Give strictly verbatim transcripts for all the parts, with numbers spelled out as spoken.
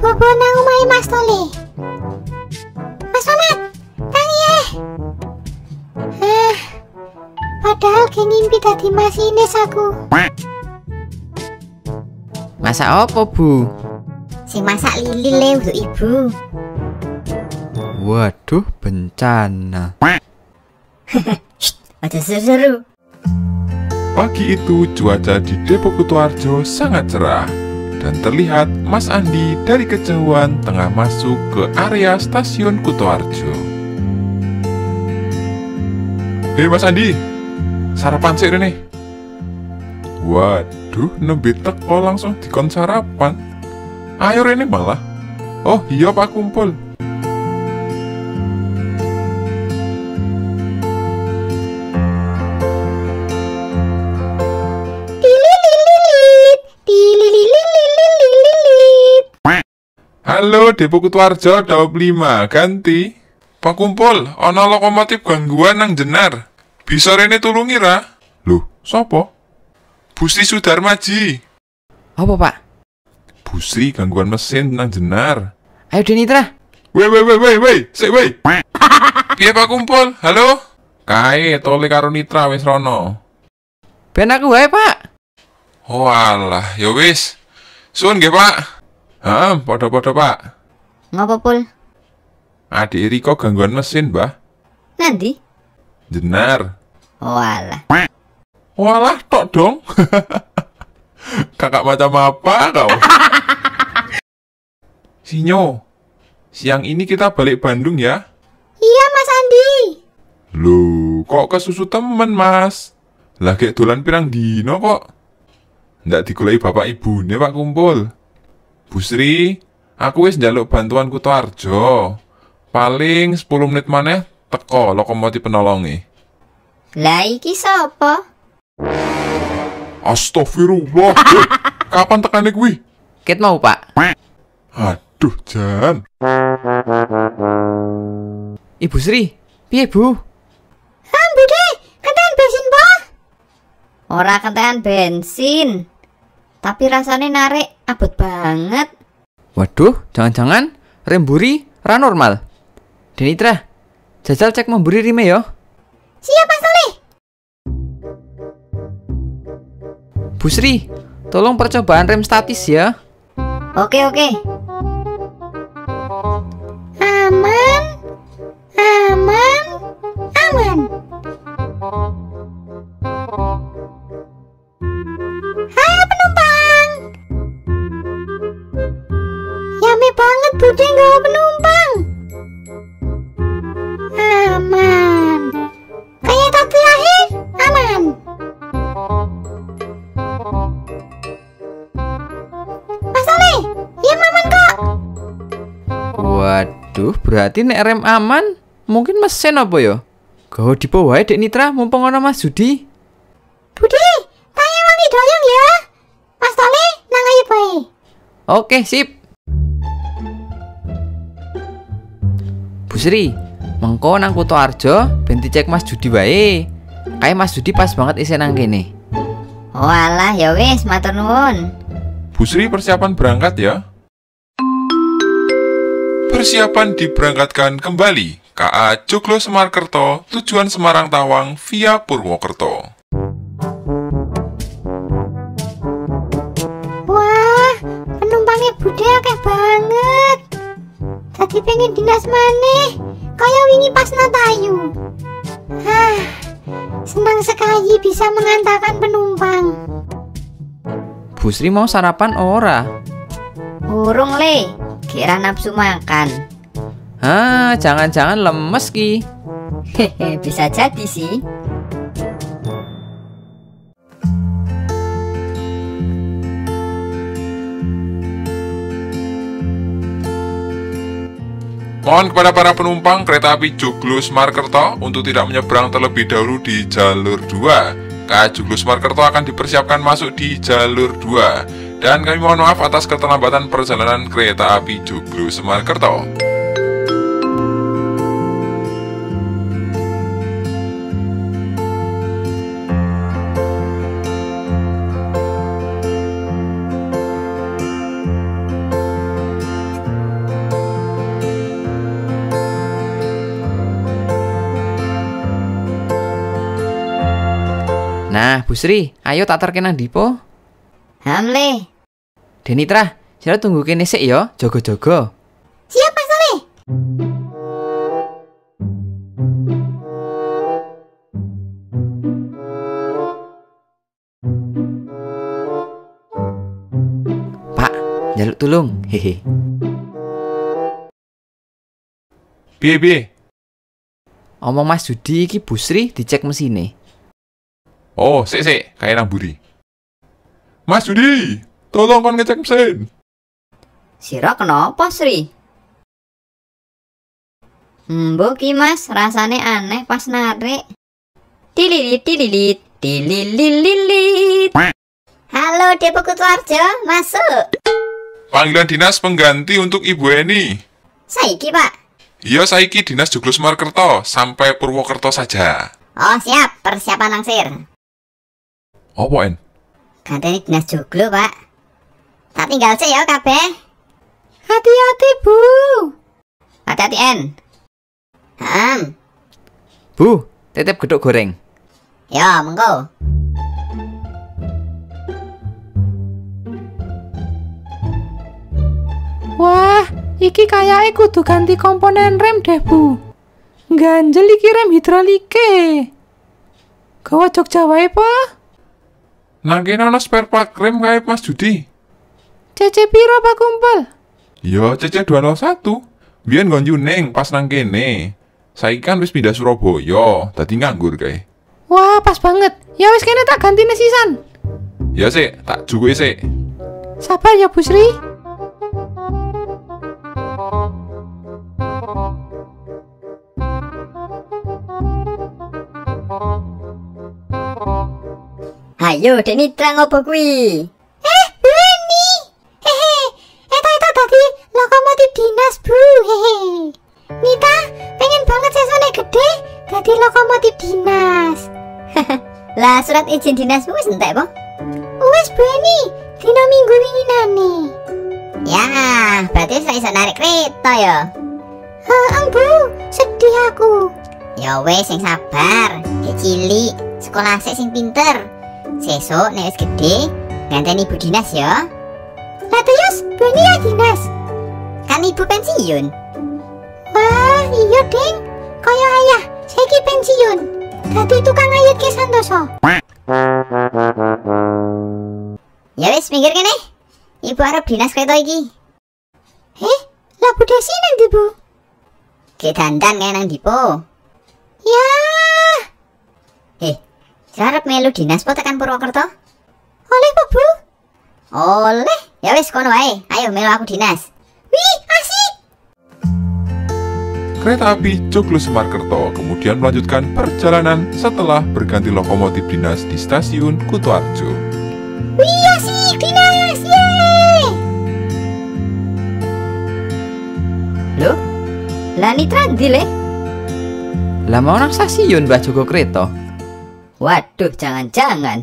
Apa nang omahe Mas Tole? Mas Mamat, tangi eh. Ah, padahal ge ngimpi dadi masinis aku. Masak apa, Bu? Sing masak lili le untuk ibu. Waduh, bencana. Shh, aja seru-seru. Pagi itu cuaca di Depok Kutoarjo sangat cerah dan terlihat Mas Andi dari kejauhan tengah masuk ke area stasiun Kutoarjo. Hei Mas Andi, sarapan sih ini. Waduh, nembe teko langsung dikon sarapan. Ayo Rene malah. Oh iya Pak kumpul. Halo Depok Kutoarjo dua puluh lima ganti. Pak kumpul, ana lokomotif gangguan nang Jenar. Bisa Rene tulungi ra? Loh, sopo? Busri Sudarmaji. Apa, Pak? Busri gangguan mesin nang Jenar. Ayo Denitra. Wei wei wei wei wei, sik wei. Piye Pak kumpul? Halo? Kae Tole karo Nitra wis rono. Ben aku wae, Pak. Oh alah, ya wis. Suwun nggih, Pak. Heeh, padha-padha, Pak. Ngopo pul? Adik Riko gangguan mesin, Mbah. Nanti? Jenar. Walah. Walah, tok dong. Kakak macam apa kau? Sinyo, siang ini kita balik Bandung ya? Iya, Mas Andi. Loh, kok kesusu temen, Mas? Lagi dolan pirang dino kok? Ndak digoleki bapak ibune Pak kumpul. Bu Sri, aku wis njaluk bantuan Kutoarjo. Paling sepuluh menit maneh teko lokomotif penolongi. Lah iki sapa? Astagfirullah. Eh, kapan tekane kuwi? Ket mau, Pak. Aduh, Jan. Ibu Sri, piye, Bu? Ah, Bude, kentean bensin po? Ora kentean bensin. Tapi rasanya narik abot banget. Waduh, jangan-jangan rem buri ra normal. Denitra, jajal cek memburi rime yo. Siap, Mas Tole. Bu Sri, tolong percobaan rem statis ya. Oke, oke. Aman. Aman. Aman. Hai penumpang. Yame banget Bude nggawa penumpang. Aman. Kayak tadi akhir. Aman. Mas Tole, ya aman kok. Waduh, berarti nek rem aman, mungkin mesin apa yo? Gawa dipo wae Dek Nitra mumpung ana Mas Judi. Bude, tanya wangi doyong ya. Mas Tole nang ayo bae. Oke, sip. Bu Sri, mengko nang Kutoarjo ben dicek Mas Judi wae. Kae Mas Judi pas banget isi nang kene. Walah ya wis, matur nuwun. Bu Sri persiapan berangkat ya. Persiapan diberangkatkan kembali K A Joglo Semarkerto tujuan Semarang Tawang via Purwokerto. Wah, penumpangnya Bude akeh banget. Tadi pengen dinas maneh, kaya wingi pas Natayu. Hah, senang sekali bisa mengantarkan penumpang. Bu Sri mau sarapan ora? Urung le, kira nafsu makan. Hah, jangan-jangan lemes ki. Hehe, bisa jadi sih. Mohon kepada para penumpang kereta api Joglo Semarkerto untuk tidak menyeberang terlebih dahulu di jalur dua. K A Joglo Semarkerto akan dipersiapkan masuk di jalur dua. Dan kami mohon maaf atas keterlambatan perjalanan kereta api Joglo Semarkerto. Nah, Bu Sri, ayo tak terke nang dipo. Hamle. Denitra, sira tunggu kene sik ya, jaga-jaga. Siap, Mas Saleh. Pak, njaluk tulung. Hehe. Piye piye? Omong Mas Judi iki Bu Sri dicek mesine. Oh, sik sik, kae nang buri. Mas Judi, tolong kon ngecek mesin. Sira kenapa, Sri? Mbok ki Mas, rasane aneh pas narik. Tililit tililit, tililililit. Halo, Depo Kutoarjo, masuk. Panggilan dinas pengganti untuk Ibu Eni. Saiki, Pak. Iya, saiki dinas Joglo Semarkerto sampai Purwokerto saja. Oh, siap. Persiapan langsir. Apa en? Ganteni dinas Joglo, Pak. Tak tinggal sih ya, kabeh. Hati-hati, Bu. Hati-hati, En. Hmm. Bu, titip geduk goreng. Ya, mengko. Wah, iki kayake kudu ganti komponen rem deh, Bu. Ganjel iki rem hidrolike. Gawa Jogja wae, Po. Nang kene ana spare part rem kae Mas Judi. C C piro, Pak Kumpul? Iya, C C dua nol satu. Biyen nggon Yuning pas nang kene. Saiki kan wis pindah Surabaya, dadi nganggur kae. Wah, pas banget. Ya wis kene tak gantine sisan. Ya sik, tak jukuke sik. Sabar ya, Bu Sri. Ayo, Denitra ngopo kuwi? Eh, Bu Eni. Hehe. Eta-eta tadi lokomotif dinas, Bu. Hehe. Nita, pengen banget sesone gede dadi lokomotif dinas. Lah surat izin dinasmu wis entek, Po? Wes, Bu Eni. Dina minggu winginane. Ya, berarti saya iso narik kereta ya. Heeh, Bu. Sedih aku. Ya wes sing sabar, dek cilik, sekolah sik sing pinter. Sesuk nek wis gede, nganteni ibu dinas ya. Lah terus, Bu Eni ya dinas. Kan ibu pensiun. Wah, iya, Ding. Kaya ayah, saiki pensiun. Dadi tukang ayat ke Santoso. Ya wis minggir kene. Ibu arep dinas kereta iki. Eh, lah Bu Desi nang ndi, Bu? Ke dandan kae nang dipo. Ya, Eh, arep melu dinas po tekan Purwokerto? oleh apa, Bu? Oleh. Ya wis kono wae. Ayo melu aku dinas. Wih, asik. Kereta api Joglo Semarkerto kemudian melanjutkan perjalanan setelah berganti lokomotif dinas di stasiun Kutoarjo. Wih, asik, dinas. Yeay. Loh? Lah Nitra ndi le? Lah mau nang stasiun Mbah Joko Kreta. Waduh, jangan-jangan.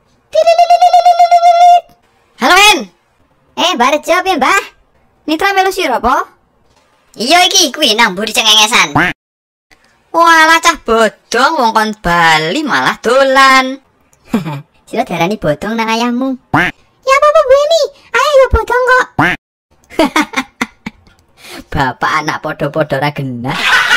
Halo, En. Eh, Barjo piye, Mbah? Nitra melu sira apa? Iya iki kuwi nang mburi cengengesan. Walah cah bodong wong kon bali malah dolan. Sira darani bodong nang ayahmu. Ya apa, Bu Eni? Ayah ya bodong kok. Bapak anak podo-podo ra genah.